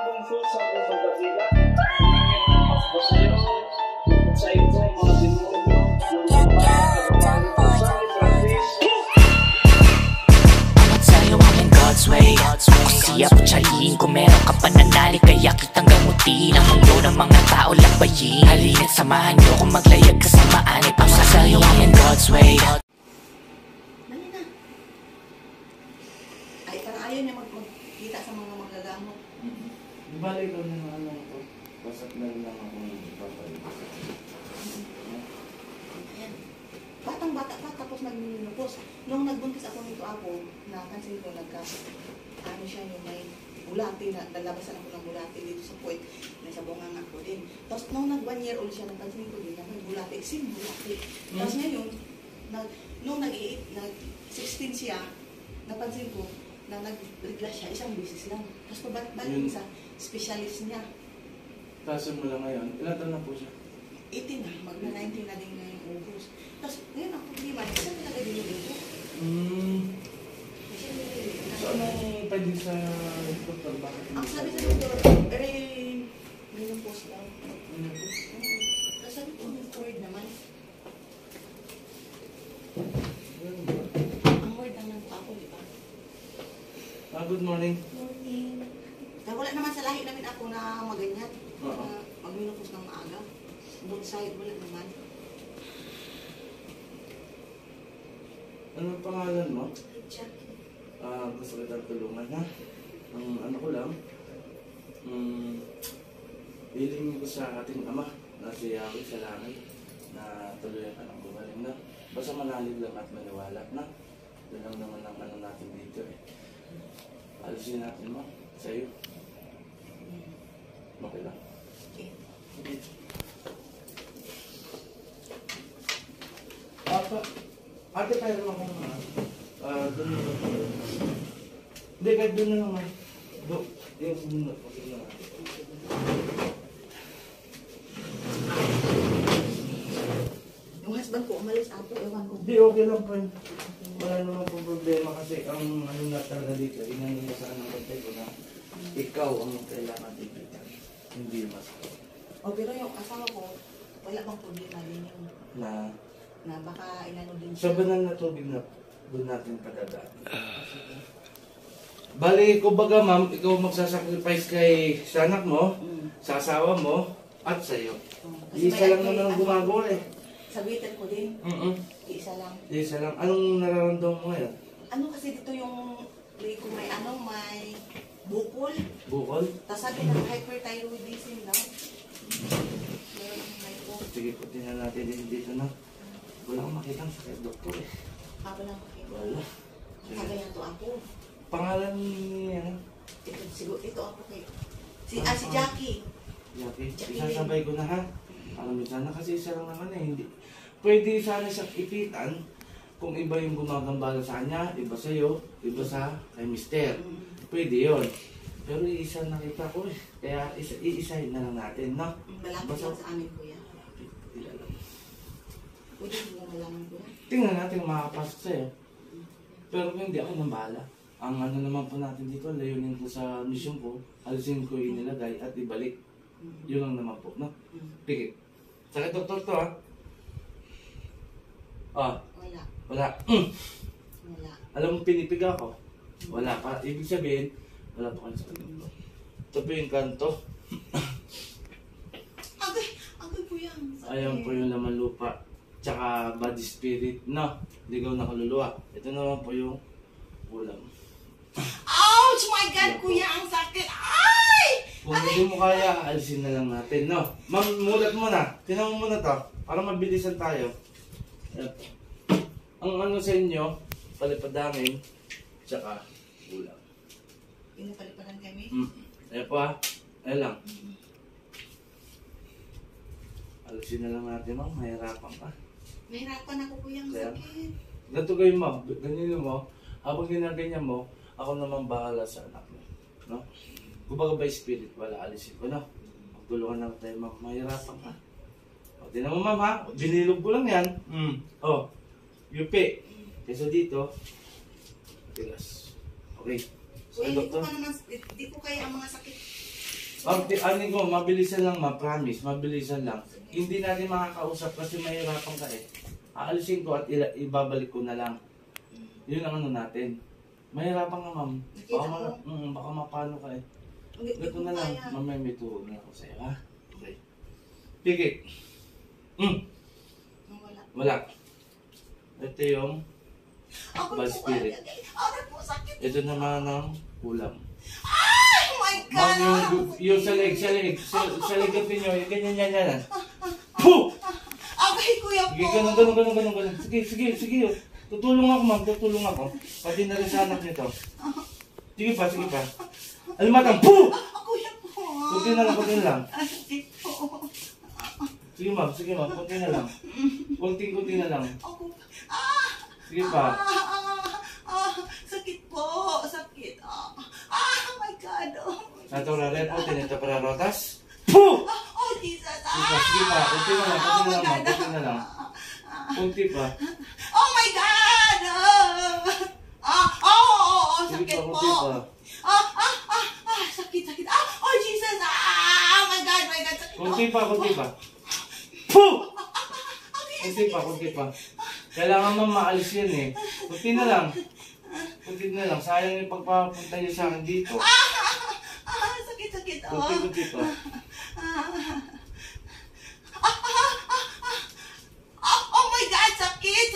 bungso sa pusong basila. Ang pasbasayo, sa ito mga demonyo, ng pagpapagaling sa practice. Angat sa'yo ang God's way. Ako siya putsaliin kung meron ka pananali, kaya kitang gamutin ang mundo ng mga tao lakbayin. Halina't samahan niyo kung maglayag kasamaan. Ipasa sa'yo ang God's way. Dali na. Ay, para ayaw niya magkita sa mga magagamot. Di ba ikaw na ng ano ito? Basat na rin lang ako ng papalit. Ayan. Batang-bata pa, tapos nagminupos. Nung nagbuntis ako nito ako, napansin ko ano siya yung may bulati, nalabasan ako ng bulati dito sa puwet, nasa bunganga ko din. Tapos nung nag 1 year old siya, napansin ko din na may bulati, sin bulati. Tapos ngayon, nung nag-16 siya, napansin ko na nag-regla siya, isang beses lang. Tapos pabalik sa specialist niya. Kaso mo lang ngayon, ilan taon na po siya? 18 na, magna-19 na din na yung August. Tapos ngayon ang problema, isa talaga din yung ito. So anong pwede sa doktor? Bakit? Ang sabi sa doktor, yung post daw. Tapos sabi ko, yung word naman. Ang word lang ng ako, di ba? Good morning. Morning. Wala naman sa lahi namin ako na maganyan. Oo. Magminupos ng maaga. Both side, wala naman. Anong pangalan mo? Jackie. Gusto kitang tulungan ha. Ang ano ko lang, hiling ko sa ating ama na si Yahweh sa langit na tuluyan ka ng gumaling na. Basta manalig lang at maniwala na. Doon lang naman ang ano natin dito eh. Alisin natin mo sa iyo. Okay lang. Okay. Ate tayo naman kung doon na lang. Hindi, kahit doon na naman. Doon, yung sumunod. Okay na natin. Yung husband ko umalis ato, ewan ko. Hindi, okay lang po yun. Wala naman pong problema kasi ang ano na talaga dito, inanilasan ng kapatid ko na ikaw ang kailangan dito. Hindi mas. O pero yung asawa ko, wala bang problema din yung Na baka inano din sa banal na tubig na doon natin padadaan. Bali, kumbaga ma'am, ikaw magsasacrifice kay sa anak mo, sa asawa mo, at sa iyo. Isa lang naman ang gumagawa eh. Sabitan ko din, isa lang. Isa lang. Anong nararamdaman mo ngayon? Ano kasi dito yung ko may may bukol. Bukol? Tapos sabi ng hyperthyroidism daw. Meron ang may po. Sige po, tingnan natin din dito na. Wala akong makitang sakit, doktor eh. Ako lang makita. Wala. Sabi to ako. Pangalan ni ano? Ito, siguro, ito ako kay... Si Jackie. Jackie. Jackie. Isasabay ko na ha. Alam mo sana kasi isa lang naman eh. Hindi. Pwede sana siyang ipitan kung iba yung gumagambala sa kanya, iba sa'yo, iba sa kay mister. Pwede yun. Pero isa nakita ko eh. Kaya iisahin na lang natin, no? Malapit lang sa amin, kuya. Ilalam. Pwede mo lang malaman, kuya. Tingnan natin kung makakapasok sa'yo. Pero kung hindi, ako nang bahala. Ang ano naman po natin dito, layunin ko sa mission ko, alisin ko yung nilagay at ibalik. Yun lang naman po, no? Pikit. Sakit doktor to, ha? Wala. Wala. Wala. Alam mo, pinipig ako. Wala pa. Ibig sabihin, wala pa kayo sakit doktor. Ito po yung kanto. Agay po yan. Ayan po yung laman lupa. Tsaka body spirit, no? Ligaw na kaluluwa. Ito naman po yung ulam. Ouch! My God, kuya, ang sakit! Ay! Kung hindi mo kaya, alisin na lang natin, no? Ma'am, mulat mo na. Tinan mo muna to. Para mabilisan tayo. Ayan. Ang ano sa inyo, palipadangin, tsaka ulam. Pinapaliparan kami? Ayan po ha. Ayan lang. Alisin na lang natin, ma'am. Mahirapan ka. Nahirapan ako, kuya, ang Kaya? sakit. Ganito kayo, ma'am. Ganyan mo. Habang ginaganyan mo, ako naman bahala sa anak mo. No? Kumbaga by spirit, wala alisin ko, no? Magtulungan lang tayo, ma'am. Mahirapan ka. O, tinan mo, ma'am, ha? Binilog ko lang yan. O, yupi. Kesa dito, tigas. Okay. Kuya, Doktor? hindi ko kaya ang mga sakit. Anin ko, mabilisan lang promise, mabilisan lang. Hindi natin makakausap kasi mahirapan ka eh. Aalisin ko at ibabalik ko na lang. Yun ang ano natin. Mahirapan ka ma'am. Baka mapano ka eh. Ito na lang, mamaya may tuhod na ako sa'yo ha. Okay. Pigit. Wala. Ito yung bad spirit. Ito naman ang ulam. Oh my God! Ma'am, yung sa leg natin nyo, ganyan yan. Puh! Abay, kuya po! Sige, ganun. Sige. Tutulong ako ma'am, tutulong ako. Pati na rin sa anak nito. Sige pa. Alimatang, puh! Kuya po! Kunti na lang. Sige po. Sige ma'am, kunti na lang. Kunti na lang. Sige pa. Sakit po, sakit. Oh my God. Sa ito rarepo, tinito para rotas. Puh! Oh, Jesus. Sige pa, kunti na lang. Kunti pa. Oh my God. Sige Sakit pa, po. kunti pa. Sakit. Oh, Jesus. Oh my God, sakit po. Kunti pa. Puh! Kunti pa. Kailangan mo maalis yan eh. Kunti na lang. Sayang yung pagpapunta niyo sa akin dito. Sakit. Kunti pa. Oh my God, sakit.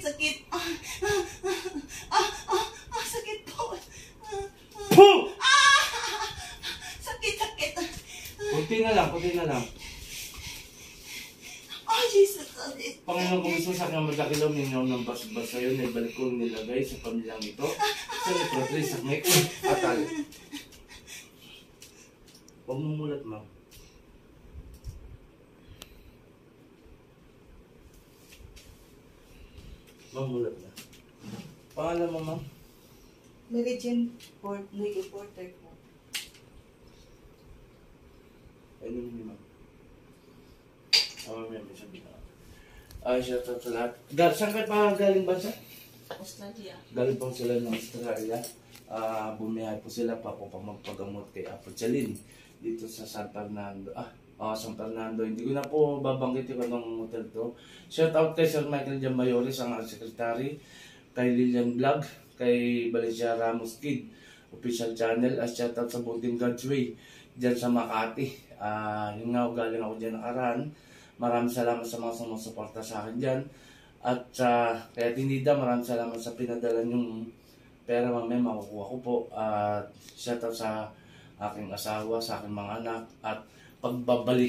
Sakit po. Puh! Sakit. Kunti na lang. Oh, Jesus. Panginoon kung gusto sa akin magdakilaw ninyo ng basbas sa'yo na ibalik ko nilagay sa pamilyang ito sa Lepratris, sa Mek, Atal. Huwag mong mulat, ma'am. Ma'am, mulat na. Pangalan mo, ma'am? Mary Jane Porter po. Ano mo ma'am? May sabi na. Shout out sa lahat. Saan kayo pa galing bansa? Australia. Galing po sila ng Australia. Bumiyahe po sila pa po magpagamot kay Apo Chalin dito sa San Fernando. San Fernando. Hindi ko na po babanggit yung anong hotel to. Shout out kay Sir Michael Jambayores, ang secretary, kay Lilian Vlog, kay Valencia Ramos Kid official channel, at shout out sa Building God's Way dyan sa Makati. Yung nga galing ako dyan nakaraan. Maraming salamat sa mga sumusuporta sa akin dyan. At kaya Tinida, maraming salamat sa pinadala yung pera, mamaya makukuha ko po. Shout out sa aking asawa, sa aking mga anak, at pagbabalik.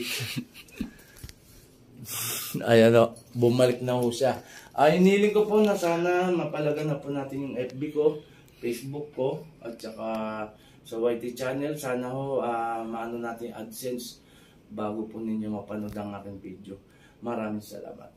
Ayan o, bumalik na ho siya. Iniling ko po na sana mapalagan na po natin yung FB ko, Facebook ko, at saka sa YT channel. Sana ho maano natin AdSense bago po ninyo mapanood ang aking video. Maraming salamat.